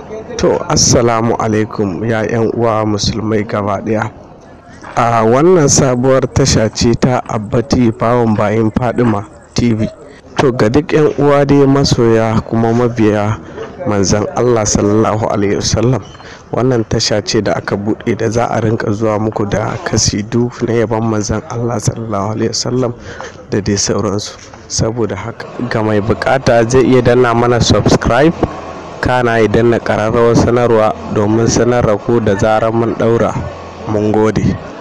To assalamu alaikum ya 'yan uwa musulmai gaba ɗaya. A wannan sabuwar tasha ce ta Abbati bawon bayin Fadima TV. To ga duk 'yan uwa dai masoya kuma mabiya manzon Allah sallallahu alaihi wasallam, wannan tasha ce da aka buɗe da za a rinka zuwa muku da kasidu na yaban manzon Allah sallallahu alaihi wasallam da dai sauransu. Saboda haka ga mai bukata zai iya danna mana subscribe, kana ya danna ƙararrawar sanarwa domin sanar da ku da zarar mun ɗaura. Mun gode.